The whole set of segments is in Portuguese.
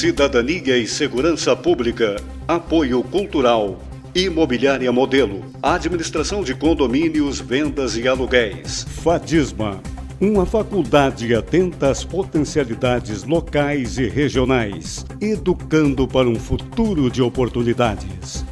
Cidadania e Segurança Pública, Apoio Cultural, Imobiliária Modelo, Administração de Condomínios, Vendas e Aluguéis. Fadisma, uma faculdade atenta às potencialidades locais e regionais, educando para um futuro de oportunidades.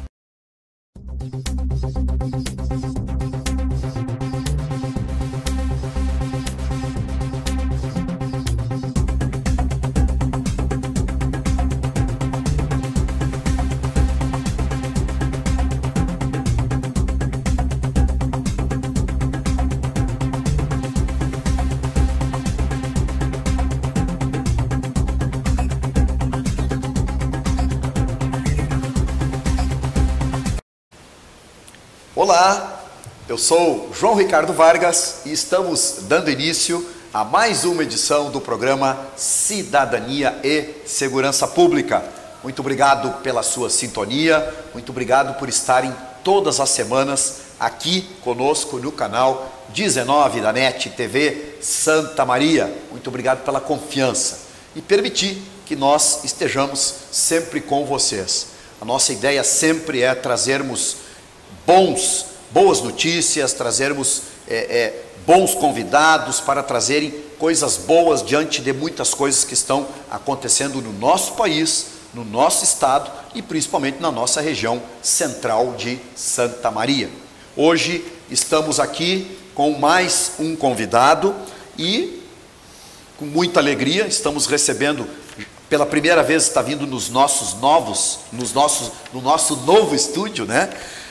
Olá, eu sou João Ricardo Vargas e estamos dando início a mais uma edição do programa Cidadania e Segurança Pública. Muito obrigado pela sua sintonia, muito obrigado por estarem todas as semanas aqui conosco no canal 19 da NET TV Santa Maria. Muito obrigado pela confiança e permitir que nós estejamos sempre com vocês. A nossa ideia sempre é trazermos boas notícias, trazermos bons convidados para trazerem coisas boas diante de muitas coisas que estão acontecendo no nosso país, no nosso estado e principalmente na nossa região central de Santa Maria. Hoje estamos aqui com mais um convidado e com muita alegria estamos recebendo, pela primeira vez está vindo no nosso novo estúdio, né?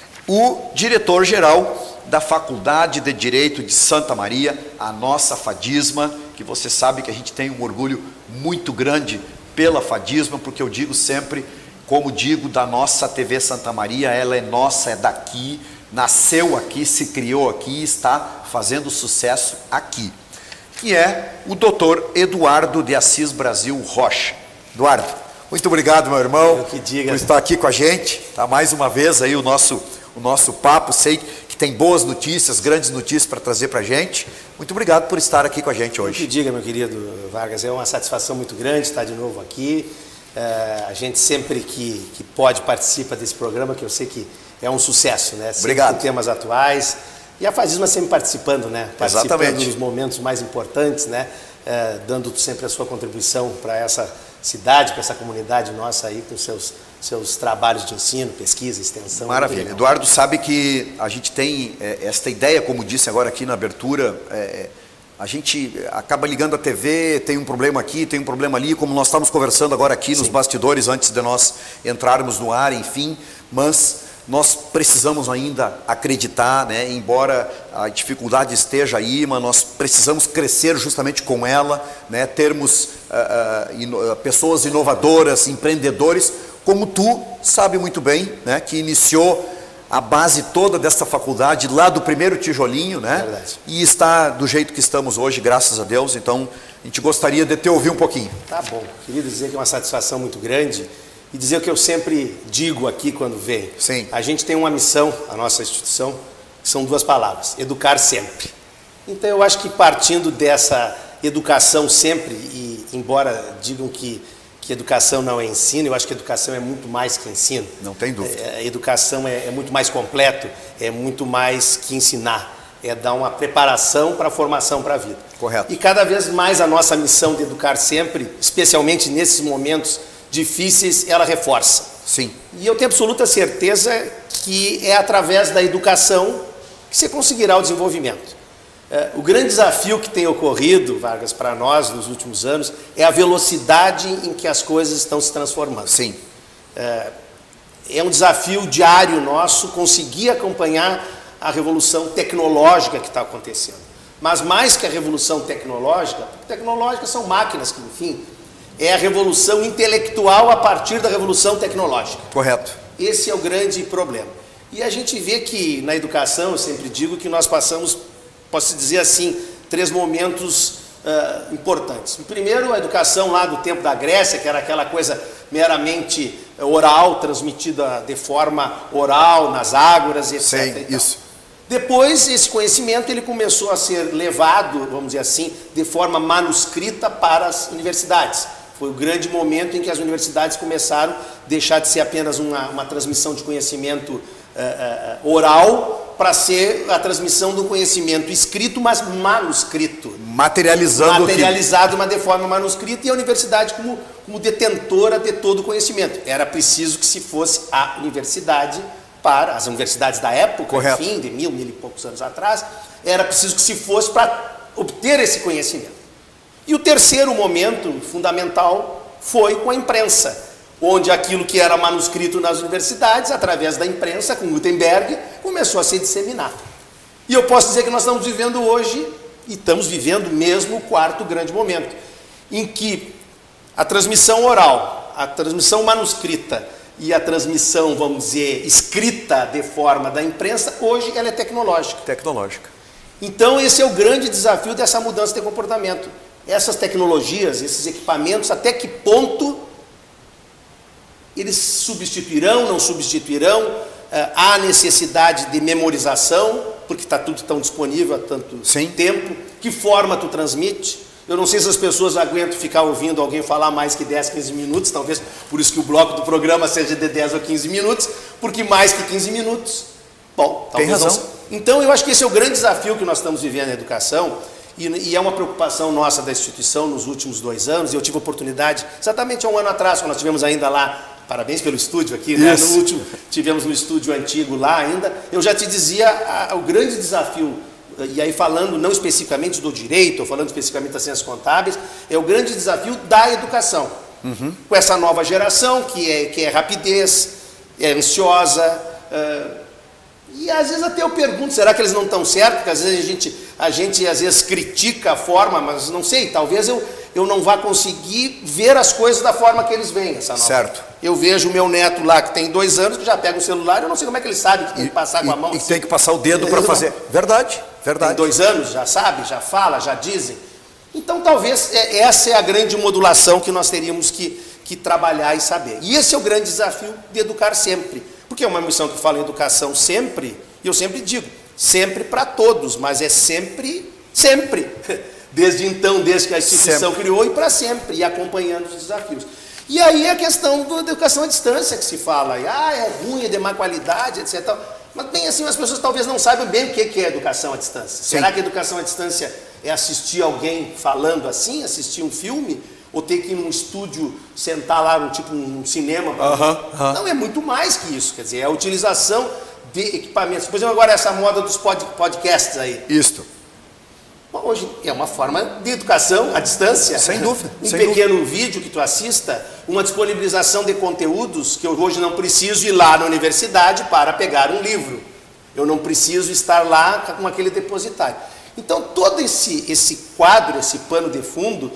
O diretor-geral da Faculdade de Direito de Santa Maria, a nossa Fadisma, que você sabe que a gente tem um orgulho muito grande pela Fadisma, porque eu digo sempre, como digo da nossa TV Santa Maria, ela é nossa, é daqui, nasceu aqui, se criou aqui, está fazendo sucesso aqui, que é o doutor Eduardo de Assis Brasil Rocha. Eduardo, muito obrigado, meu irmão, por estar aqui com a gente, tá? Mais uma vez aí o nosso papo, sei que tem boas notícias, grandes notícias para trazer para a gente. Muito obrigado por estar aqui com a gente hoje. Que diga, meu querido Vargas, é uma satisfação muito grande estar de novo aqui. A gente sempre que pode participa desse programa, que eu sei que é um sucesso, né? Sempre obrigado. Com temas atuais. E a Fadisma sempre participando, né? Participando Exatamente. Nos momentos mais importantes, né? Dando sempre a sua contribuição para essa cidade, para essa comunidade nossa aí, com seus trabalhos de ensino, pesquisa, extensão. Maravilha. Eduardo sabe que a gente tem esta ideia, como disse agora aqui na abertura, a gente acaba ligando a TV, tem um problema aqui, tem um problema ali, como nós estamos conversando agora aqui nos bastidores, antes de nós entrarmos no ar, enfim, mas nós precisamos ainda acreditar, né? Embora a dificuldade esteja aí, mas nós precisamos crescer justamente com ela, né? Termos pessoas inovadoras, empreendedores, como tu sabe muito bem, né? Que iniciou a base toda dessa faculdade lá do primeiro tijolinho, né? Verdade. E está do jeito que estamos hoje, graças a Deus. Então, a gente gostaria de te ouvir um pouquinho. Tá bom. Queria dizer que é uma satisfação muito grande e dizer o que eu sempre digo aqui quando venho. Sim. A gente tem uma missão, a nossa instituição, que são duas palavras: educar sempre. Então, eu acho que partindo dessa educação sempre, e embora digam que educação não é ensino, eu acho que educação é muito mais que ensino. Não tem dúvida. A educação é muito mais completo, é muito mais que ensinar, é dar uma preparação para a formação para a vida. Correto. E cada vez mais a nossa missão de educar sempre, especialmente nesses momentos difíceis, ela reforça. Sim. E eu tenho absoluta certeza que é através da educação que você conseguirá o desenvolvimento. O grande desafio que tem ocorrido, Vargas, para nós nos últimos anos é a velocidade em que as coisas estão se transformando. Sim. É um desafio diário nosso conseguir acompanhar a revolução tecnológica que está acontecendo. Mas mais que a revolução tecnológica, tecnológicas são máquinas que, enfim, é a revolução intelectual a partir da revolução tecnológica. Correto. Esse é o grande problema. E a gente vê que na educação, eu sempre digo que nós passamos, posso dizer assim, 3 momentos importantes. O primeiro, a educação lá do tempo da Grécia, que era aquela coisa meramente oral, transmitida de forma oral, nas ágoras, etc. Sim, isso. Depois, esse conhecimento ele começou a ser levado, vamos dizer assim, de forma manuscrita para as universidades. Foi o grande momento em que as universidades começaram a deixar de ser apenas uma transmissão de conhecimento oral para ser a transmissão do conhecimento escrito, mas manuscrito. Materializado de forma manuscrita, e a universidade como detentora de todo o conhecimento. Era preciso que se fosse a universidade para as universidades da época, correto, enfim, de mil e poucos anos atrás, era preciso que se fosse para obter esse conhecimento. E o terceiro momento fundamental foi com a imprensa, onde aquilo que era manuscrito nas universidades, através da imprensa, com Gutenberg, começou a ser disseminado. E eu posso dizer que nós estamos vivendo hoje, e estamos vivendo mesmo, o quarto grande momento, em que a transmissão oral, a transmissão manuscrita e a transmissão, vamos dizer, escrita de forma da imprensa, hoje ela é tecnológica. Então esse é o grande desafio dessa mudança de comportamento. Essas tecnologias, esses equipamentos, até que ponto eles substituirão, não substituirão? Há necessidade de memorização, porque está tudo tão disponível há tanto tempo. Que forma tu transmite? Eu não sei se as pessoas aguentam ficar ouvindo alguém falar mais que 10, 15 minutos, talvez por isso que o bloco do programa seja de 10 ou 15 minutos, porque mais que 15 minutos, bom, talvez tem razão. Não. Então eu acho que esse é o grande desafio que nós estamos vivendo na educação, e é uma preocupação nossa da instituição nos últimos 2 anos, e eu tive a oportunidade, exatamente há um ano atrás, quando nós tivemos ainda lá, parabéns pelo estúdio aqui, né? No último, tivemos no estúdio antigo lá ainda, eu já te dizia o grande desafio, e aí falando não especificamente do direito, ou falando especificamente das ciências contábeis, é o grande desafio da educação. Com essa nova geração, que é rapidez, é ansiosa, e às vezes até eu pergunto, será que eles não estão certos? Porque às vezes a gente às vezes critica a forma, mas não sei, talvez eu não vá conseguir ver as coisas da forma que eles veem. Essa nova. Certo. Eu vejo o meu neto lá, que tem 2 anos, que já pega o celular, eu não sei como é que ele sabe que tem que passar com a mão. E tem que passar o dedo para fazer. Verdade. Tem 2 anos, já sabe, já fala, já dizem. Então talvez essa é a grande modulação que nós teríamos que trabalhar e saber. E esse é o grande desafio de educar sempre. Porque é uma missão que fala em educação sempre, e eu sempre digo, sempre para todos, mas é sempre. Desde então, desde que a instituição criou, e para sempre, e acompanhando os desafios. E aí a questão da educação à distância que se fala, é ruim, é de má qualidade, etc. Mas bem assim, as pessoas talvez não saibam bem o que é educação à distância. Será que a educação à distância é assistir alguém falando assim, assistir um filme? Ou ter que ir num estúdio, sentar lá, tipo um cinema? Não, é muito mais que isso. Quer dizer, é a utilização de equipamentos. Por exemplo, agora essa moda dos podcasts aí. Isto. Bom, hoje é uma forma de educação à distância. Sem dúvida. Pequeno vídeo que tu assista, uma disponibilização de conteúdos que eu hoje não preciso ir lá na universidade para pegar um livro. Eu não preciso estar lá com aquele depositário. Então, todo esse quadro, esse pano de fundo,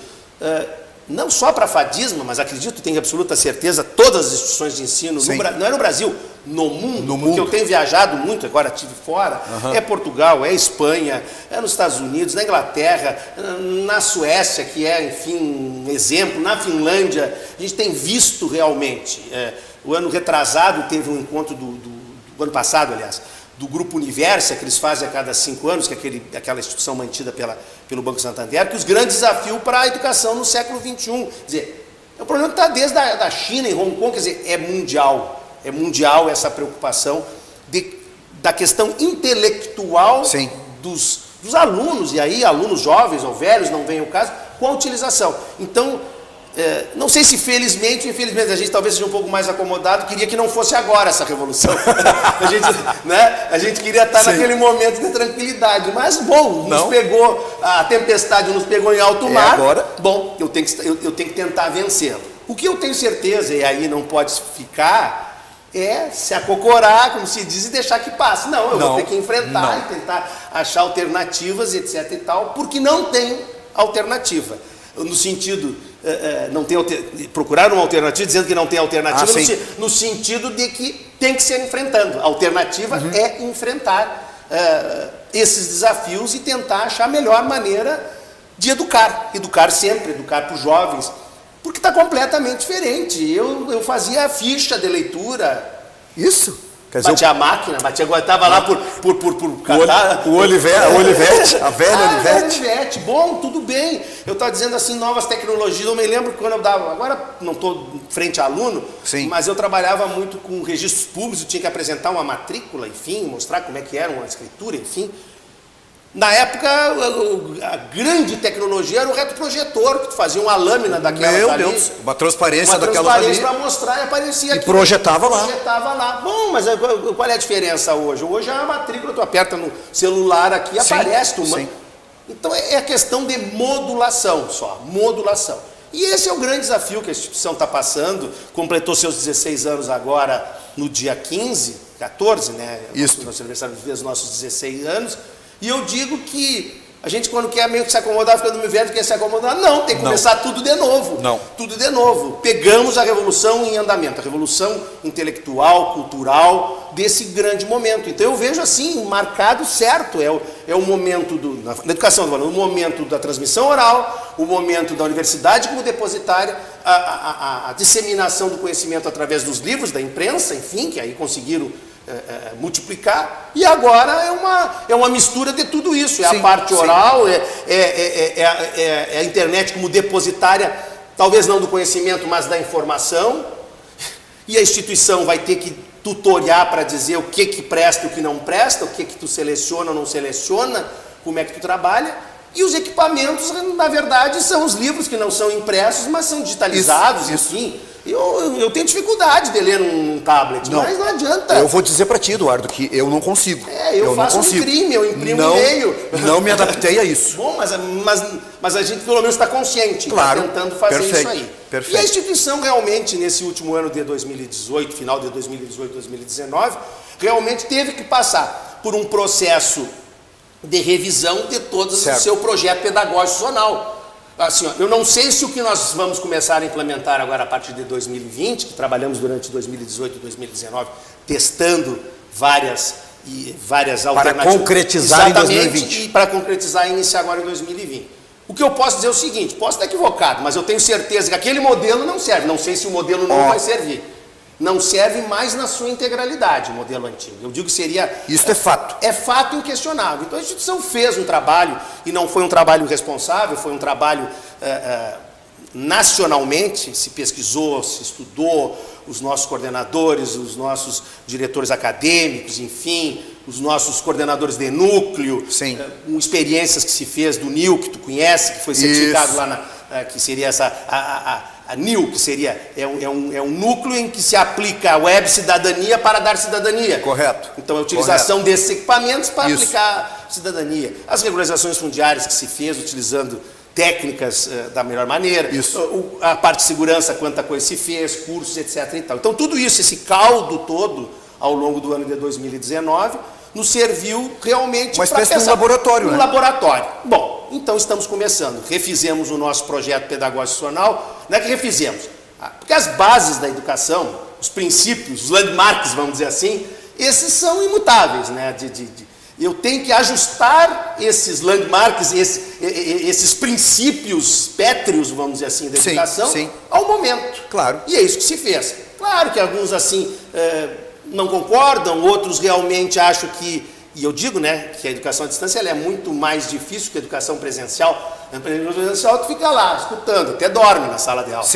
não só para a Fadisma, mas acredito, tenho absoluta certeza, todas as instituições de ensino, não é no Brasil, no mundo, porque eu tenho viajado muito, agora estive fora, é Portugal, é Espanha, é nos Estados Unidos, na Inglaterra, na Suécia, que é, enfim, um exemplo, na Finlândia, a gente tem visto realmente. O ano retrasado teve um encontro do ano passado, aliás, do Grupo Universa, que eles fazem a cada 5 anos, que é aquela instituição mantida pelo Banco Santander, que os grandes desafios para a educação no século XXI. Quer dizer, é um problema que está desde a China, em Hong Kong, quer dizer, é mundial essa preocupação da questão intelectual dos alunos, e aí alunos jovens ou velhos, não vem o caso, com a utilização. Então, não sei se felizmente ou infelizmente, a gente talvez seja um pouco mais acomodado, queria que não fosse agora essa revolução. A gente queria estar naquele momento de tranquilidade, mas bom, nos pegou, a tempestade nos pegou em alto mar, agora? Bom, eu tenho que tentar vencê-lo. O que eu tenho certeza, e aí não pode ficar, é se acocorar, como se diz, e deixar que passe. Não, eu vou ter que enfrentar e tentar achar alternativas, etc e tal, porque não tem alternativa. No sentido, procurar uma alternativa, dizendo que não tem alternativa, no sentido de que tem que ser enfrentando. A alternativa é enfrentar esses desafios e tentar achar a melhor maneira de educar sempre, educar para os jovens, porque está completamente diferente. Eu fazia a ficha de leitura. Isso. Batia a máquina, estava lá por o Olivete, a velha Olivete. Bom, tudo bem. Eu estava dizendo assim, novas tecnologias. Eu me lembro quando eu dava, agora não estou frente a aluno, sim, mas eu trabalhava muito com registros públicos, eu tinha que apresentar uma matrícula, enfim, mostrar como é que era uma escritura, enfim. Na época, a grande tecnologia era o retroprojetor, que tu fazia uma lâmina daquela ali. Meu Deus, uma transparência daquela ali. Uma transparência para mostrar e aparecia aqui. E projetava lá. Projetava lá. Bom, mas qual é a diferença hoje? Hoje é a matrícula, tu aperta no celular aqui e aparece. Então é a questão de modulação só, modulação. E esse é o grande desafio que a instituição está passando, completou seus 16 anos agora no dia 14, né? Isso. Nosso aniversário dos nossos 16 anos. E eu digo que a gente, quando quer meio que se acomodar, fica no inverno, quer se acomodar. Não, tem que começar tudo de novo. Tudo de novo. Pegamos a revolução em andamento, a revolução intelectual, cultural desse grande momento. Então eu vejo assim, marcado certo. É o momento na educação, o momento da transmissão oral, o momento da universidade como depositária, a disseminação do conhecimento através dos livros, da imprensa, enfim, que aí conseguiram multiplicar, e agora é uma mistura de tudo isso, a parte oral, é a internet como depositária, talvez não do conhecimento, mas da informação, e a instituição vai ter que tutoriar para dizer o que presta e o que não presta, o que tu seleciona ou não seleciona, como é que tu trabalha, e os equipamentos, na verdade, são os livros que não são impressos, mas são digitalizados, enfim. Eu tenho dificuldade de ler num tablet, mas não adianta. Eu vou dizer para ti, Eduardo, que eu não consigo. Eu faço um crime, eu imprimo e-mail. Não me adaptei a isso. Bom, mas a gente pelo menos está consciente, claro, está tentando fazer isso aí. Perfeito. E a instituição realmente, nesse último ano de 2018, final de 2018, 2019, realmente teve que passar por um processo de revisão de todo o seu projeto pedagógico institucional. Assim, eu não sei se o que nós vamos começar a implementar agora a partir de 2020, que trabalhamos durante 2018 e 2019, testando várias alternativas. Para concretizar em 2020. E para concretizar e iniciar agora em 2020. O que eu posso dizer é o seguinte, posso estar equivocado, mas eu tenho certeza que aquele modelo não serve. Não sei se o modelo novo vai servir. Não serve mais na sua integralidade, o modelo antigo. Eu digo que seria... Isso é fato. É fato inquestionável. Então a instituição fez um trabalho, e não foi um trabalho responsável, foi um trabalho nacionalmente, se pesquisou, se estudou, os nossos coordenadores, os nossos diretores acadêmicos, enfim, os nossos coordenadores de núcleo, experiências que se fez do NIL, que tu conhece, que foi certificado lá, que seria a NIL, que seria um núcleo em que se aplica a web cidadania para dar cidadania. Correto. Então, a utilização desses equipamentos para aplicar cidadania. As regularizações fundiárias que se fez utilizando técnicas da melhor maneira. A parte de segurança, quanta coisa se fez, cursos, etc. E tal. Então, tudo isso, esse caldo todo, ao longo do ano de 2019, nos serviu realmente para pensar... um laboratório, né? Um laboratório. Bom, então estamos começando. Refizemos o nosso projeto pedagógico institucional. Não é que refizemos, porque as bases da educação, os princípios, os landmarks, vamos dizer assim, esses são imutáveis, né? Eu tenho que ajustar esses landmarks, esses princípios pétreos, vamos dizer assim, da educação, ao momento. Claro. E é isso que se fez. Claro que alguns assim não concordam, outros realmente acham que, e eu digo, né, que a educação à distância ela é muito mais difícil que a educação presencial. Na presencial tu fica lá, escutando, até dorme na sala de aula.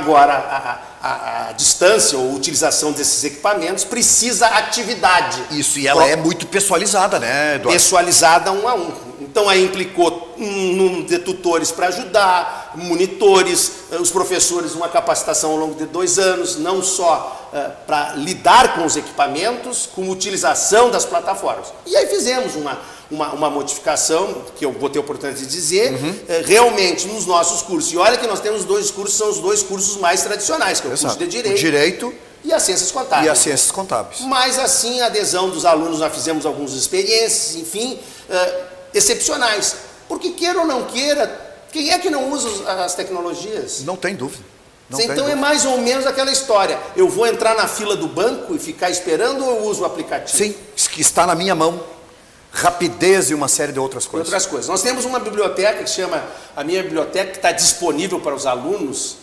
Agora, a distância ou utilização desses equipamentos precisa atividade. Isso, e ela é muito pessoalizada, né, Eduardo? Pessoalizada um a um. Então aí implicou um número de tutores para ajudar, monitores, os professores, uma capacitação ao longo de 2 anos, não só para lidar com os equipamentos, como utilização das plataformas. E aí fizemos uma modificação, que eu vou ter a oportunidade de dizer, realmente nos nossos cursos. E olha que nós temos 2 cursos, são os 2 cursos mais tradicionais, que é o curso de Direito e as Ciências Contábeis. Mas assim, a adesão dos alunos, nós fizemos algumas experiências, enfim, excepcionais. Porque queira ou não queira, quem é que não usa as tecnologias? Não tem dúvida. Então é mais ou menos aquela história. Eu vou entrar na fila do banco e ficar esperando ou eu uso o aplicativo? Sim, que está na minha mão. Rapidez e uma série de outras coisas. Nós temos uma biblioteca que chama a minha biblioteca, que está disponível para os alunos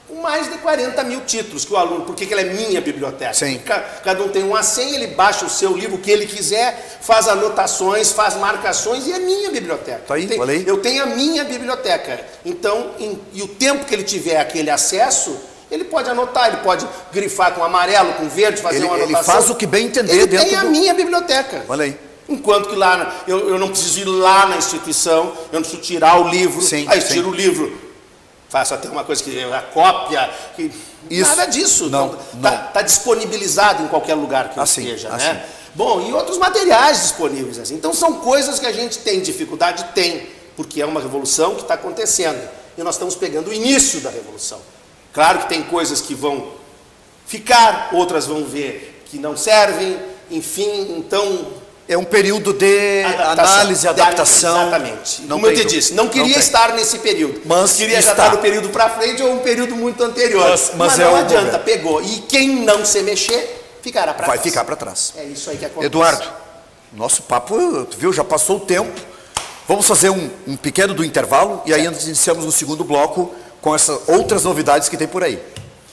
com mais de 40 mil títulos que o aluno, porque ela é minha biblioteca. Sim. Cada um tem uma senha, ele baixa o seu livro, o que ele quiser, faz anotações, faz marcações, e é minha biblioteca. Tá aí, falei. Eu tenho a minha biblioteca. Então, e o tempo que ele tiver aquele acesso, ele pode anotar, ele pode grifar com amarelo, com verde, fazer uma anotação. Ele faz o que bem entender ele dentro tem a minha biblioteca. Olha aí. Enquanto que lá, eu não preciso ir lá na instituição, eu não preciso tirar o livro, aí eu tiro o livro, faço até uma coisa que a cópia, nada disso. Não. Tá disponibilizado em qualquer lugar que esteja, né? Bom, e outros materiais disponíveis, assim. Então são coisas que a gente tem dificuldade, porque é uma revolução que está acontecendo. E nós estamos pegando o início da revolução. Claro que tem coisas que vão ficar, outras vão ver que não servem, enfim, então... É um período de análise, adaptação. Exatamente. Como eu te disse, não queria estar nesse período. Mas queria já estar no período para frente ou um período muito anterior. Mas não adianta, pegou. E quem não se mexer, ficará para trás. Vai ficar para trás. É isso aí que acontece. Eduardo, nosso papo, tu viu, já passou o tempo. Vamos fazer um pequeno do intervalo e aí iniciamos no segundo bloco com essas outras novidades que tem por aí.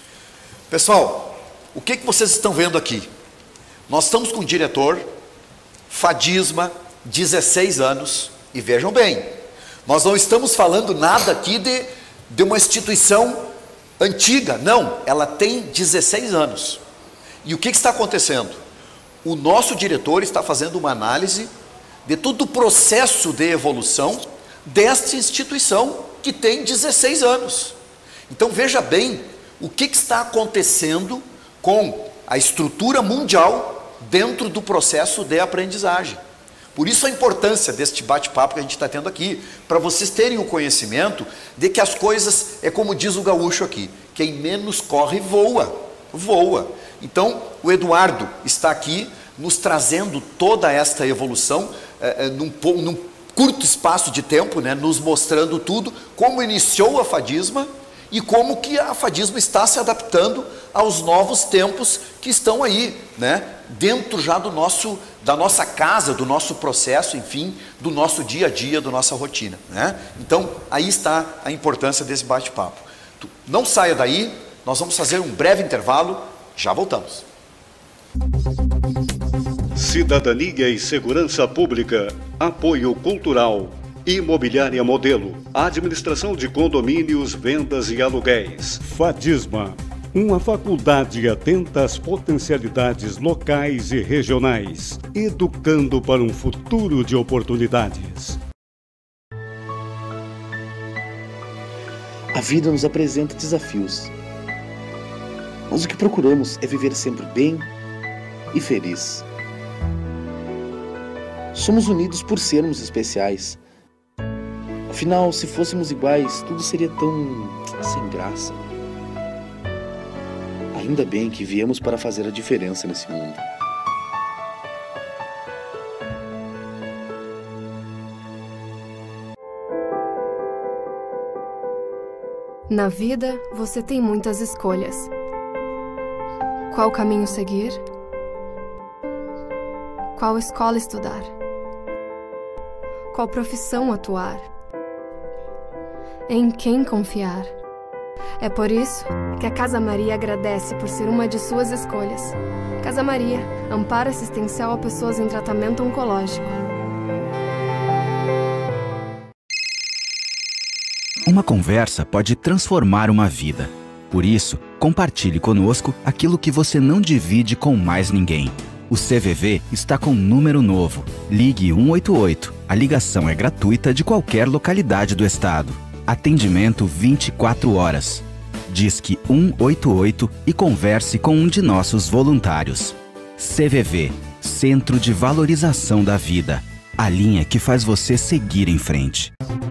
Pessoal, o que vocês estão vendo aqui? Nós estamos com o diretor... Fadisma, 16 anos, e vejam bem, nós não estamos falando nada aqui de uma instituição antiga, não, ela tem 16 anos. E o que está acontecendo? O nosso diretor está fazendo uma análise de todo o processo de evolução desta instituição que tem 16 anos. Então veja bem o que está acontecendo com a estrutura mundial dentro do processo de aprendizagem. Por isso a importância deste bate-papo que a gente está tendo aqui, para vocês terem o conhecimento de que as coisas, é como diz o gaúcho aqui, quem menos corre voa, voa. Então o Eduardo está aqui nos trazendo toda esta evolução num curto espaço de tempo, né, nos mostrando tudo, como iniciou a Fadisma e como que a Fadisma está se adaptando aos novos tempos que estão aí, né, dentro já da nossa casa, do nosso processo, enfim, do nosso dia a dia, da nossa rotina, né? Então, aí está a importância desse bate-papo. Não saia daí, nós vamos fazer um breve intervalo, já voltamos. Cidadania e Segurança Pública, Apoio Cultural, Imobiliária Modelo, Administração de Condomínios, Vendas e Aluguéis. Fadisma, uma faculdade atenta às potencialidades locais e regionais, educando para um futuro de oportunidades. A vida nos apresenta desafios, mas o que procuramos é viver sempre bem e feliz. Somos unidos por sermos especiais. Afinal, se fôssemos iguais, tudo seria tão sem graça. Ainda bem que viemos para fazer a diferença nesse mundo. Na vida, você tem muitas escolhas. Qual caminho seguir? Qual escola estudar? Qual profissão atuar? Em quem confiar? É por isso que a Casa Maria agradece por ser uma de suas escolhas. Casa Maria, amparo assistencial a pessoas em tratamento oncológico. Uma conversa pode transformar uma vida. Por isso, compartilhe conosco aquilo que você não divide com mais ninguém. O CVV está com um número novo. Ligue 188. A ligação é gratuita de qualquer localidade do estado. Atendimento 24 horas. Disque 188 e converse com um de nossos voluntários. CVV, Centro de Valorização da Vida. A linha que faz você seguir em frente.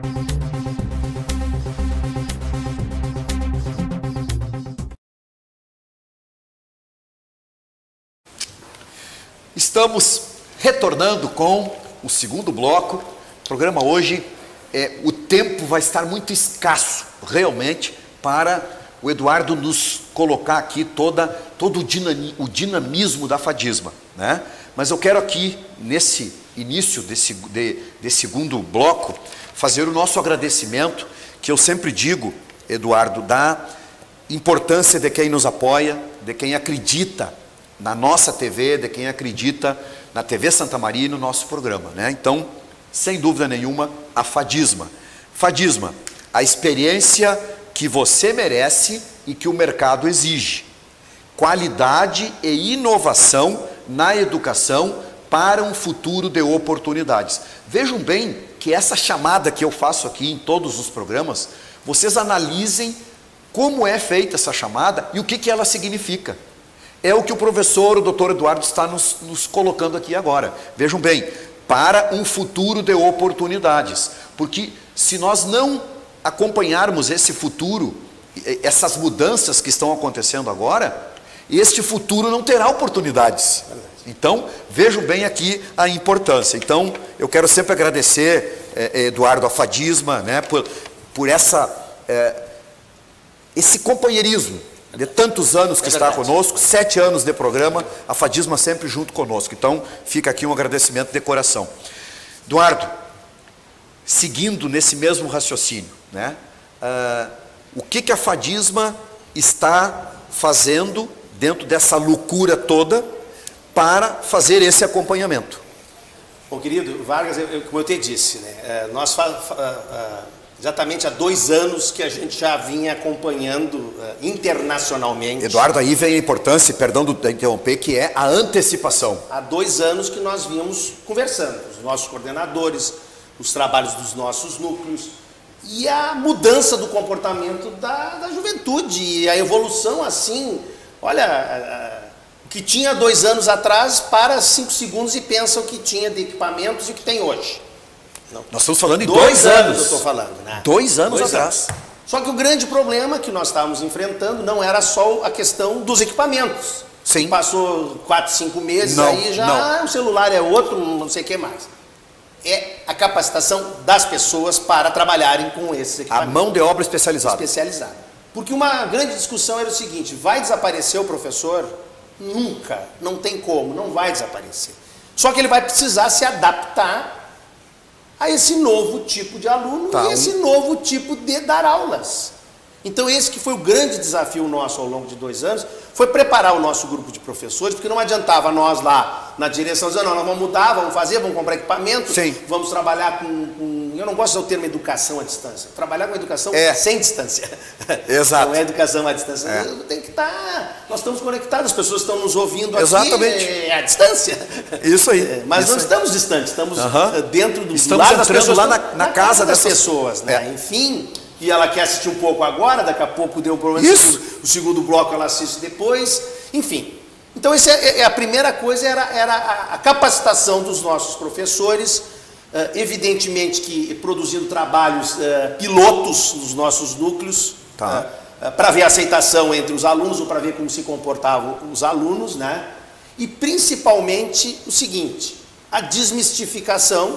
Estamos retornando com o segundo bloco. O programa hoje, o tempo vai estar muito escasso, realmente, para o Eduardo nos colocar aqui todo o dinamismo da Fadisma, né? Mas eu quero aqui, nesse início desse segundo bloco, fazer o nosso agradecimento, que eu sempre digo, Eduardo, importância de quem nos apoia, de quem acredita na nossa TV, de quem acredita na TV Santa Maria e no nosso programa, né? Então, sem dúvida nenhuma, a Fadisma. Fadisma, a experiência que você merece e que o mercado exige. Qualidade e inovação na educação para um futuro de oportunidades. Vejam bem que essa chamada que eu faço aqui em todos os programas, vocês analisem como é feita essa chamada e o que ela significa. É o que o professor, o doutor Eduardo, está nos colocando aqui agora. Vejam bem, para um futuro de oportunidades. Porque se nós não acompanharmos esse futuro, essas mudanças que estão acontecendo agora, este futuro não terá oportunidades. Então, vejam bem aqui a importância. Então, eu quero sempre agradecer, Eduardo, a Fadisma, né, por esse companheirismo de tantos anos que está conosco, 7 anos de programa, a Fadisma sempre junto conosco. Então, fica aqui um agradecimento de coração. Eduardo, seguindo nesse mesmo raciocínio, né, o que a Fadisma está fazendo dentro dessa loucura toda para fazer esse acompanhamento? Bom, querido Vargas, como eu te disse, né, nós exatamente há 2 anos que a gente já vinha acompanhando internacionalmente. Eduardo, aí vem a importância, perdão de interromper, que é a antecipação. Há 2 anos que nós vínhamos conversando, os nossos coordenadores, os trabalhos dos nossos núcleos, e a mudança do comportamento da juventude, e a evolução assim, olha, o que tinha 2 anos atrás, para 5 segundos e pensa o que tinha de equipamentos e o que tem hoje. Não. Nós estamos falando em 2 anos. Eu estou falando, né? 2 anos atrás. Só que o grande problema que nós estávamos enfrentando não era só a questão dos equipamentos. Sim. Passou 4, 5 meses, não, aí já o celular é outro, não sei o que mais. É a capacitação das pessoas para trabalharem com esses equipamentos. A mão de obra especializada. Especializada. Porque uma grande discussão era o seguinte: vai desaparecer o professor? Nunca, não tem como, não vai desaparecer. Só que ele vai precisar se adaptar a esse novo tipo de aluno e esse novo tipo de dar aulas. Então esse que foi o grande desafio nosso ao longo de 2 anos, foi preparar o nosso grupo de professores, porque não adiantava nós lá na direção dizer, não, nós vamos mudar, vamos fazer, vamos comprar equipamento, sim, vamos trabalhar com... Eu não gosto de usar o termo educação à distância. Trabalhar com educação sem distância. Exato. Não é educação à distância. Tem que estar... Nós estamos conectados, as pessoas estão nos ouvindo exatamente aqui à distância. Isso aí. Mas isso não aí. Estamos distantes, estamos dentro do estamos lado das pessoas, lá na casa das dessas pessoas, né? Enfim, e ela quer assistir um pouco agora, daqui a pouco deu um problema. Isso. O segundo bloco ela assiste depois. Enfim. Então, essa a primeira coisa era a capacitação dos nossos professores, evidentemente que produzindo trabalhos pilotos nos nossos núcleos, para ver a aceitação entre os alunos, ou para ver como se comportavam os alunos, né? E principalmente o seguinte, a desmistificação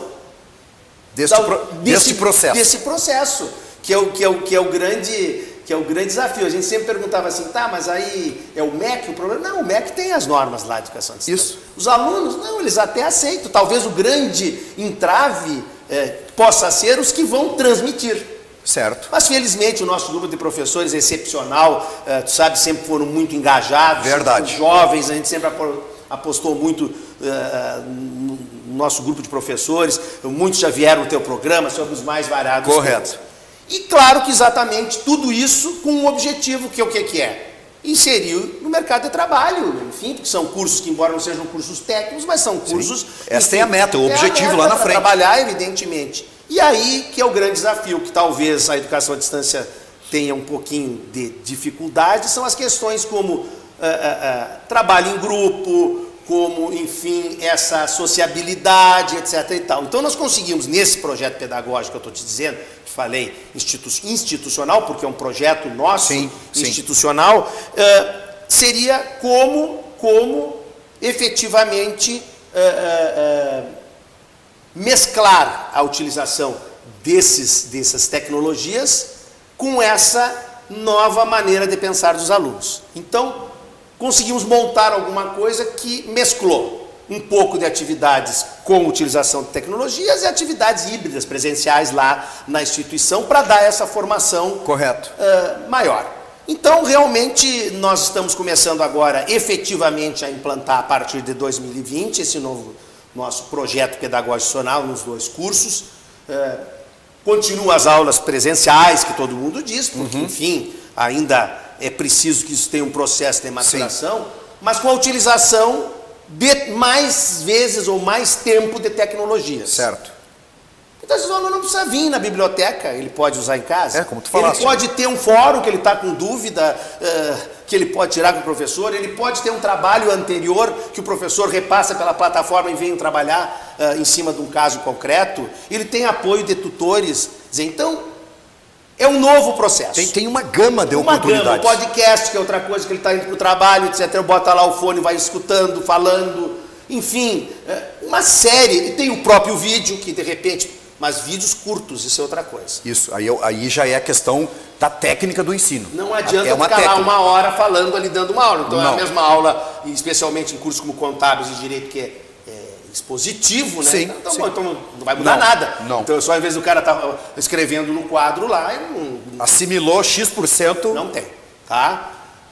desse processo. Desse processo, que é o grande desafio. A gente sempre perguntava assim, tá, mas aí é o MEC o problema? Não, o MEC tem as normas lá de educação à distância. Isso. Os alunos, não, eles até aceitam. Talvez o grande entrave possa ser os que vão transmitir. Certo. Mas felizmente o nosso grupo de professores é excepcional, tu sabe, sempre foram muito engajados. Verdade. Jovens, a gente sempre apostou muito no nosso grupo de professores, muitos já vieram no teu programa sobre os mais variados. Correto. E claro que exatamente tudo isso com um objetivo, que é o que é? Inserir no mercado de trabalho, enfim, porque são cursos que, embora não sejam cursos técnicos, mas são cursos... Essa é a meta, o objetivo lá na frente. Trabalhar, evidentemente. E aí que é o grande desafio, que talvez a educação à distância tenha um pouquinho de dificuldade, são as questões como trabalho em grupo, como, enfim, essa sociabilidade, etc. e tal. Então, nós conseguimos, nesse projeto pedagógico que eu estou te dizendo, que falei institucional, porque é um projeto nosso, institucional, seria como efetivamente mesclar a utilização dessas tecnologias com essa nova maneira de pensar dos alunos. Então, conseguimos montar alguma coisa que mesclou um pouco de atividades com utilização de tecnologias e atividades híbridas, presenciais lá na instituição, para dar essa formação maior. Então, realmente, nós estamos começando agora, efetivamente, a implantar, a partir de 2020, esse nosso projeto pedagógico nos 2 cursos. Continua as aulas presenciais, que todo mundo diz, porque, enfim, ainda é preciso que isso tenha um processo de maturação, mas com a utilização de mais vezes ou mais tempo de tecnologias. Certo. Então, esse aluno não precisa vir na biblioteca, ele pode usar em casa. Como tu falaste. Ele pode ter um fórum que ele está com dúvida, que ele pode tirar com o professor, ele pode ter um trabalho anterior que o professor repassa pela plataforma e vem trabalhar em cima de um caso concreto. Ele tem apoio de tutores. Então, é um novo processo. Tem uma gama de oportunidades. Uma gama, podcast, que é outra coisa, que ele está indo para o trabalho, etc. Bota lá o fone, vai escutando, falando, enfim, uma série. E tem o próprio vídeo, que de repente... Mas vídeos curtos, isso é outra coisa. Isso, aí já é a questão da técnica do ensino. Não adianta ficar lá 1 hora falando ali, dando uma aula. Então é a mesma aula, especialmente em cursos como Contábeis e Direito, que é expositivo, né? Sim, então, sim. Então não vai mudar nada. Não. Então só ao invés do cara estar escrevendo no quadro lá, assimilou X%. Não tem, tá?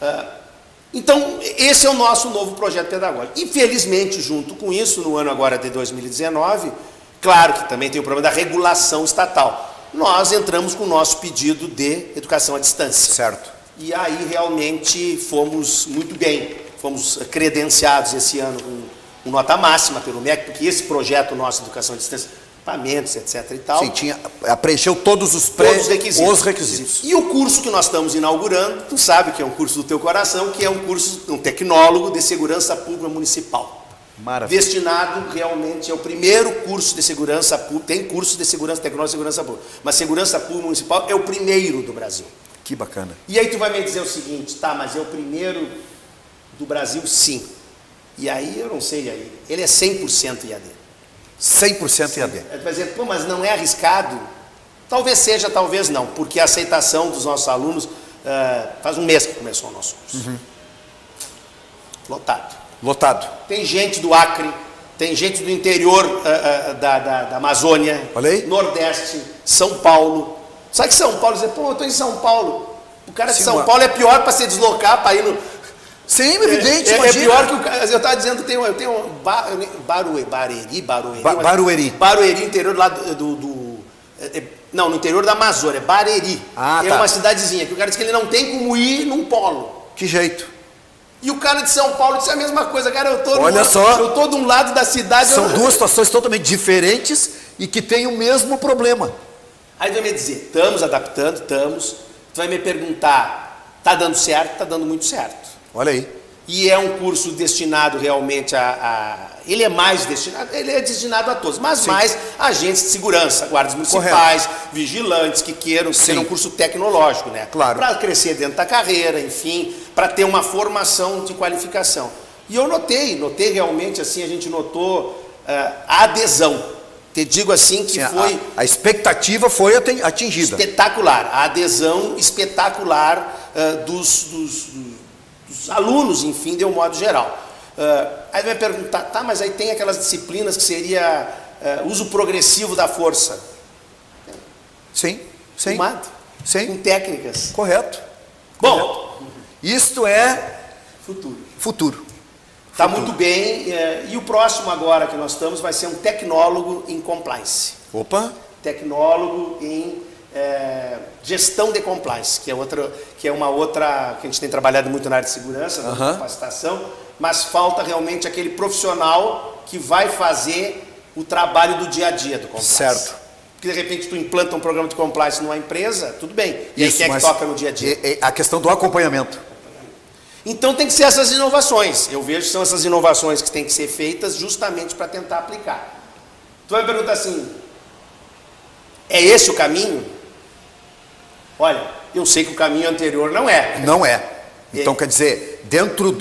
Então, esse é o nosso novo projeto pedagógico. Infelizmente, junto com isso, no ano agora de 2019... Claro que também tem o problema da regulação estatal. Nós entramos com o nosso pedido de educação à distância. Certo. E aí realmente fomos muito bem. Fomos credenciados esse ano com nota máxima pelo MEC, porque esse projeto nosso de educação à distância, equipamentos, etc. e tal. Sim, preencheu todos os requisitos. E o curso que nós estamos inaugurando, tu sabe que é um curso do teu coração, que é um tecnólogo de segurança pública municipal. Maravilha. Destinado realmente ao primeiro curso de segurança pública. Tem curso de segurança, tecnológica e segurança pública, mas segurança pública municipal é o primeiro do Brasil. Que bacana. E aí tu vai me dizer o seguinte, tá, mas é o primeiro do Brasil, sim. E aí eu não sei, aí ele é 100% IAD. 100% IAD. Tu vai dizer, pô, mas não é arriscado? Talvez seja, talvez não, porque a aceitação dos nossos alunos, faz um mês que começou o nosso curso. Lotado. Tem gente do Acre, tem gente do interior da Amazônia, Nordeste, São Paulo. Sabe que São Paulo, dizer, pô, eu estou em São Paulo. O cara de São Paulo é pior para se deslocar, para ir no... Sim, evidente, é pior que o cara... Eu estava dizendo, eu tenho um Barueri, interior lá não, no interior da Amazônia, Barueri. É uma cidadezinha, que o cara diz que ele não tem como ir num polo. Que jeito. E o cara de São Paulo disse a mesma coisa, cara, eu tô de um lado da cidade... São duas situações totalmente diferentes e que têm o mesmo problema. Aí tu vai me dizer, estamos adaptando, estamos. Tu vai me perguntar, está dando certo? Está dando muito certo. Olha aí. E é um curso destinado realmente ele é destinado a todos, mas mais agentes de segurança, guardas municipais, vigilantes que queiram ser um curso tecnológico, né? Claro. Para crescer dentro da carreira, enfim, para ter uma formação de qualificação. E eu notei realmente assim, a gente notou a adesão. Te digo assim que foi... A expectativa foi atingida. Espetacular, a adesão espetacular dos alunos, enfim, de um modo geral. Aí vai perguntar, tá, mas aí tem aquelas disciplinas que seria uso progressivo da força. Sim. Filmado, com técnicas. Correto. Bom, isto é... Futuro. Está muito bem. E o próximo agora que nós estamos vai ser um tecnólogo em compliance. Opa! Tecnólogo em gestão de compliance, que é uma outra que a gente tem trabalhado muito na área de segurança, na capacitação, mas falta realmente aquele profissional que vai fazer o trabalho do dia a dia do compliance. Certo. Porque de repente tu implanta um programa de compliance numa empresa, tudo bem. E aí quem é que toca no dia a dia? A questão do acompanhamento. Então tem que ser essas inovações. Eu vejo que são essas inovações que têm que ser feitas justamente para tentar aplicar. Tu vai me perguntar assim, é esse o caminho? Olha, eu sei que o caminho anterior não é. Não é. Então, quer dizer, dentro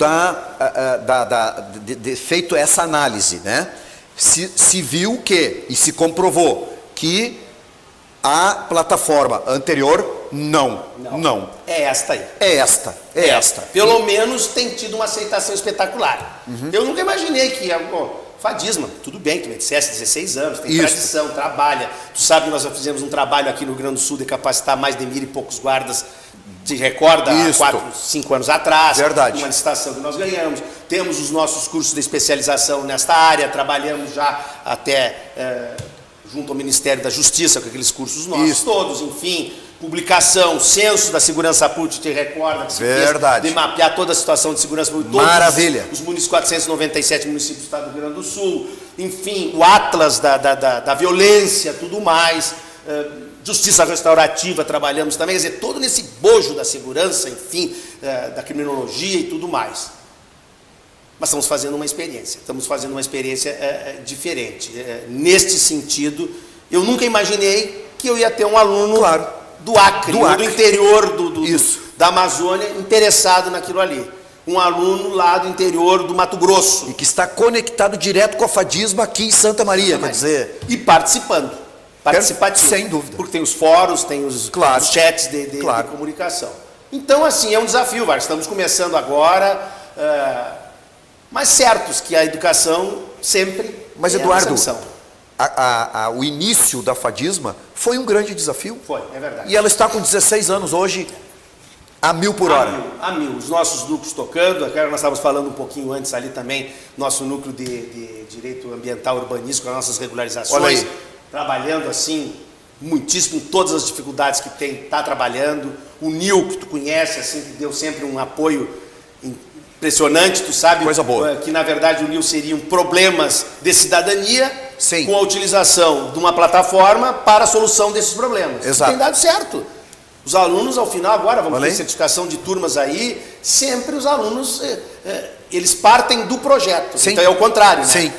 de feito essa análise, né, se viu que, e se comprovou que a plataforma anterior, não. É esta aí. É esta. Pelo menos tem tido uma aceitação espetacular. Eu nunca imaginei que Fadisma, tudo bem, tu me disseste 16 anos, tem tradição, trabalha. Tu sabe que nós já fizemos um trabalho aqui no Rio Grande do Sul de capacitar mais de 1.000 e poucos guardas. Te recorda, há 4, 5 anos atrás, verdade, uma licitação que nós ganhamos. Temos os nossos cursos de especialização nesta área, trabalhamos já até junto ao Ministério da Justiça com aqueles cursos nossos todos, enfim, publicação, censo da segurança pública, te recorda que se fez de mapear toda a situação de segurança pública. Maravilha. Os 497 municípios do estado do Rio Grande do Sul, enfim, o Atlas da violência, tudo mais. Justiça restaurativa trabalhamos também, quer dizer, todo nesse bojo da segurança, enfim, da criminologia e tudo mais. Mas estamos fazendo uma experiência, diferente. Neste sentido, eu nunca imaginei que eu ia ter um aluno do Acre, do interior da Amazônia, interessado naquilo ali. Um aluno lá do interior do Mato Grosso. E que está conectado direto com a Fadisma aqui em Santa Maria, quer dizer... E participando. Participativo. Sem dúvida. Porque tem os fóruns, tem os chats de comunicação. Então, assim, é um desafio, Vargas. Estamos começando agora, mas certos que a educação sempre... Mas, Eduardo, o início da Fadisma foi um grande desafio. Foi, é verdade. E ela está com 16 anos hoje, a 1.000 por hora. A mil. Os nossos núcleos tocando, nós estávamos falando um pouquinho antes ali também, nosso núcleo de direito ambiental urbanístico, as nossas regularizações. Olha aí. Trabalhando assim, muitíssimo, em todas as dificuldades que tem, está trabalhando. O NIL, que tu conhece, assim, que deu sempre um apoio impressionante, tu sabe. Coisa boa. Que na verdade o NIL seriam problemas de cidadania, sim, com a utilização de uma plataforma para a solução desses problemas. Exato. Tem dado certo. Os alunos, ao final, agora, vamos ter certificação de turmas aí, sempre os alunos... eles partem do projeto. Sim. Então é o contrário, né? Sim,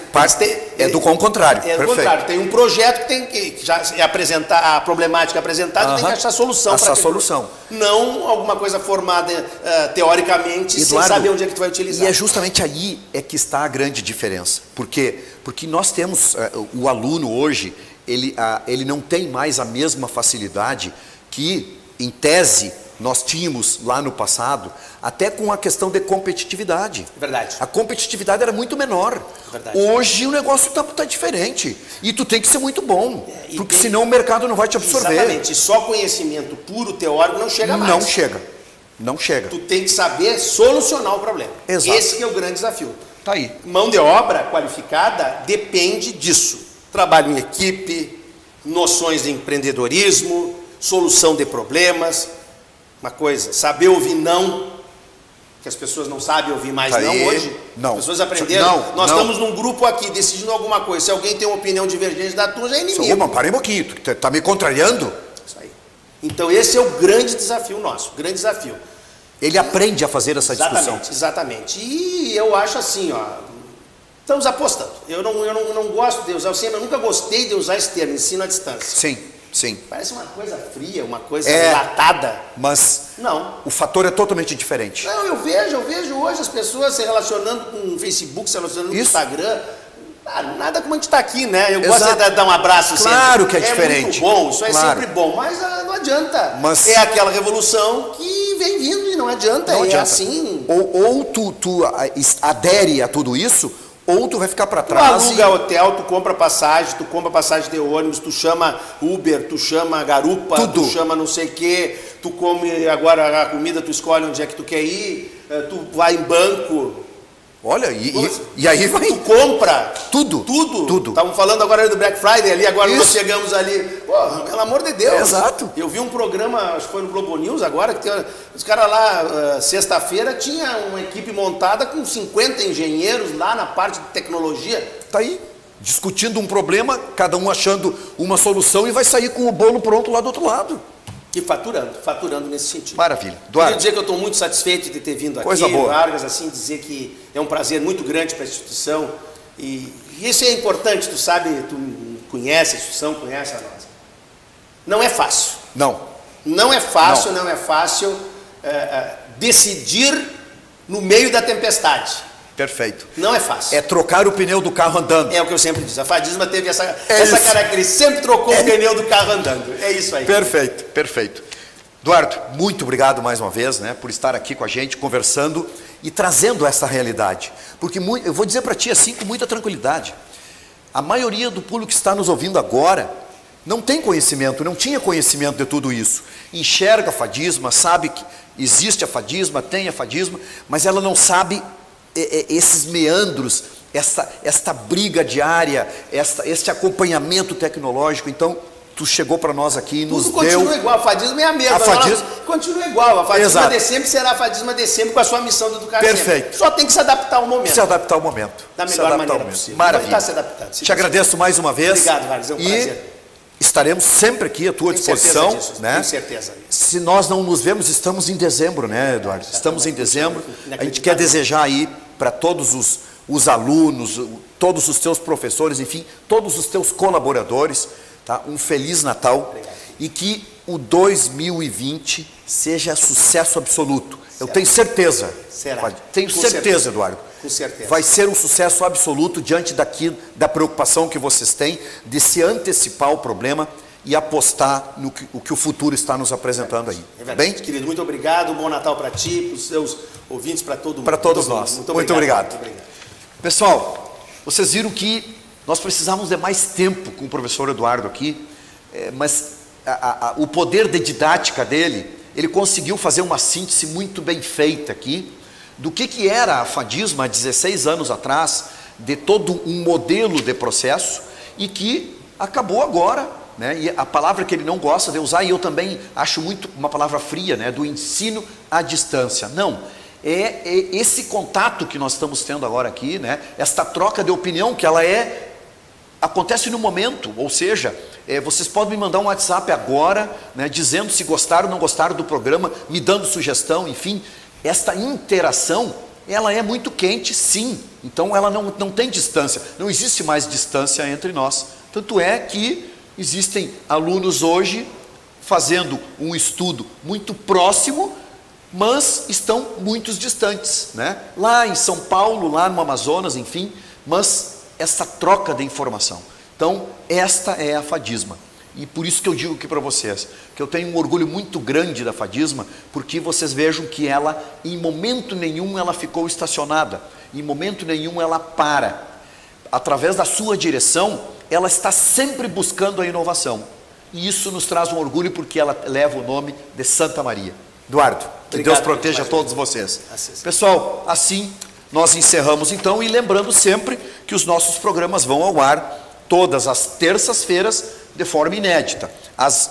ao contrário. É o contrário. Tem um projeto que tem que já apresentar a problemática apresentada, tem que achar solução para solução. Não alguma coisa formada teoricamente, Eduardo, sem saber onde é que tu vai utilizar. E é justamente aí que está a grande diferença. Por quê? Porque nós temos o aluno hoje, ele não tem mais a mesma facilidade que, em tese, nós tínhamos lá no passado, até com a questão de competitividade. Verdade. A competitividade era muito menor. Verdade. Hoje o negócio está diferente. E tu tem que ser muito bom, porque senão o mercado não vai te absorver. Exatamente. E só conhecimento puro, teórico, não chega mais. Não chega. Tu tem que saber solucionar o problema. Exato. Esse que é o grande desafio. Tá aí. Mão de obra qualificada depende disso. Trabalho em equipe, noções de empreendedorismo, solução de problemas. Uma coisa, saber ouvir não, que as pessoas não sabem ouvir mais não hoje. Não. As pessoas aprenderam. Nós estamos num grupo aqui decidindo alguma coisa. Se alguém tem uma opinião divergente da tua, já é inimigo. Para um pouquinho, tu tá me contrariando? Isso aí. Então esse é o grande desafio nosso, grande desafio. Ele aprende a fazer essa discussão. Exatamente. E eu acho assim, estamos apostando. Eu não gosto de usar, eu nunca gostei de usar esse termo, ensino à distância. Sim. Parece uma coisa fria, uma coisa enlatada. Mas não. O fator é totalmente diferente. Não, eu vejo hoje as pessoas se relacionando com o Facebook, se relacionando com o Instagram. Nada como a gente está aqui, né? Eu gosto de dar um abraço sempre. Claro que é diferente. É muito bom, isso é sempre bom, mas não adianta. É aquela revolução que vem vindo e não adianta. Não adianta. Assim. Ou tu adere a tudo isso, ou tu vai ficar para trás. Tu aluga hotel, tu compra passagem de ônibus, tu chama Uber, tu chama Garupa, tu chama não sei o quê, tu come agora a comida, tu escolhe onde é que tu quer ir, tu vai em banco. Olha, e aí vai... Tu compra tudo. Estavam falando agora do Black Friday ali, agora nós chegamos ali. Pô, pelo amor de Deus. Exato. Eu vi um programa, acho que foi no Globo News agora, que tem, os caras lá, sexta-feira, tinha uma equipe montada com 50 engenheiros lá na parte de tecnologia. Tá aí, discutindo um problema, cada um achando uma solução e vai sair com o bolo pronto lá do outro lado. E faturando nesse sentido. Maravilha. Queria dizer que eu estou muito satisfeito de ter vindo aqui. Coisa boa. Vargas, assim, dizer que é um prazer muito grande para a instituição. E isso é importante, tu sabe, tu conhece a instituição, conhece a nossa. Não é fácil. Não é fácil decidir no meio da tempestade. Perfeito. Não é fácil. É trocar o pneu do carro andando. É o que eu sempre disse. A Fadisma teve essa característica. Sempre trocou o pneu do carro andando. É isso aí. Perfeito. Eduardo, muito obrigado mais uma vez, né, por estar aqui com a gente, conversando e trazendo essa realidade. Porque eu vou dizer para ti assim com muita tranquilidade, a maioria do público que está nos ouvindo agora não tem conhecimento, não tinha conhecimento de tudo isso. Enxerga a fadisma, sabe que existe a fadisma, tem a fadisma, mas ela não sabe esses meandros, esta briga diária, este acompanhamento tecnológico. Então, tu chegou para nós aqui e nos deu... Tudo continua igual, a fadisma é a mesma. A fadisma... continua igual, a fadisma de Exato. sempre será a fadisma de sempre com a sua missão de educar Perfeito. sempre. Só tem que se adaptar ao momento. Se adaptar ao momento. Da melhor maneira possível. Maravilha. Vai estar se adaptando. Te agradeço mais uma vez. Obrigado, Vargas, é um prazer. Estaremos sempre aqui à tua disposição. Certeza disso, né? Tenho certeza disso. Se nós não nos vemos, estamos em dezembro, né, Eduardo? Estamos em dezembro. A gente quer desejar aí para todos os alunos, todos os teus professores, enfim, todos os teus colaboradores, tá? Um Feliz Natal. Obrigado. E que o 2020 seja sucesso absoluto. Eu tenho certeza. Será. Tenho certeza, Eduardo. Com certeza. Vai ser um sucesso absoluto diante da preocupação que vocês têm de se antecipar o problema e apostar no que o futuro está nos apresentando aí. É verdade, Bem? querido, muito obrigado, bom Natal para ti, para os seus ouvintes, para todo mundo. Para todos nós. Muito obrigado. Muito obrigado. Pessoal, vocês viram que nós precisávamos de mais tempo com o professor Eduardo aqui, mas o poder de didática dele, ele conseguiu fazer uma síntese muito bem feita aqui, do que era a fadisma há 16 anos atrás, de todo um modelo de processo, e que acabou agora, né? E a palavra que ele não gosta de usar, e eu também acho muito uma palavra fria, né? Do ensino à distância. Não, é esse contato que nós estamos tendo agora aqui, né? Esta troca de opinião que ela acontece no momento, ou seja, vocês podem me mandar um WhatsApp agora, né, dizendo se gostaram ou não gostaram do programa, me dando sugestão, enfim. Esta interação, ela é muito quente, sim. Então ela não tem distância, não existe mais distância entre nós. Tanto é que existem alunos hoje fazendo um estudo muito próximo, mas estão muito distantes, né? Lá em São Paulo, lá no Amazonas, enfim, mas essa troca de informação. Então, esta é a fadisma. E por isso que eu digo aqui para vocês, que eu tenho um orgulho muito grande da fadisma, porque vocês vejam que ela, em momento nenhum, ela ficou estacionada. Em momento nenhum, ela para. Através da sua direção, ela está sempre buscando a inovação. E isso nos traz um orgulho, porque ela leva o nome de Santa Maria. Eduardo, que Deus proteja todos vocês. Pessoal, assim nós encerramos então, e lembrando sempre que os nossos programas vão ao ar todas as terças-feiras de forma inédita, às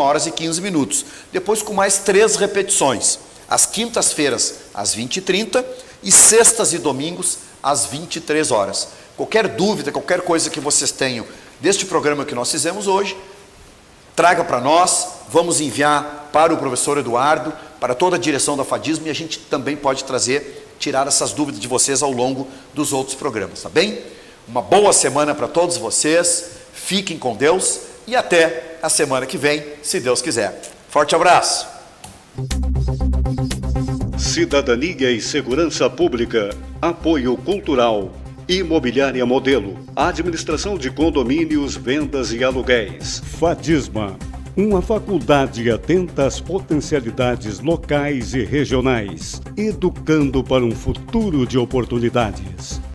21h15, depois com mais 3 repetições, às quintas-feiras às 20h30 e sextas e domingos às 23h. Qualquer dúvida, qualquer coisa que vocês tenham deste programa que nós fizemos hoje, traga para nós, vamos enviar para o professor Eduardo, para toda a direção da Fadisma, e a gente também pode tirar essas dúvidas de vocês ao longo dos outros programas, tá bem? Uma boa semana para todos vocês, fiquem com Deus e até a semana que vem, se Deus quiser. Forte abraço! Cidadania e Segurança Pública, Apoio Cultural, Imobiliária Modelo, Administração de Condomínios, Vendas e Aluguéis. Fadisma, uma faculdade atenta às potencialidades locais e regionais, educando para um futuro de oportunidades.